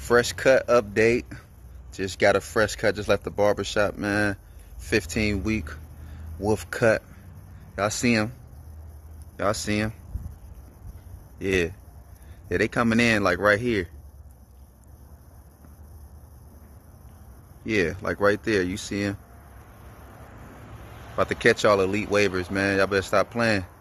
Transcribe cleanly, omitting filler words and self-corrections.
Fresh cut update. Just got a fresh cut. Just left the barbershop, man. 15-week wolf cut. Y'all see him? Y'all see him? Yeah. Yeah, they coming in like right here. Yeah, like right there. You see him? About to catch all elite waivers, man. Y'all better stop playing.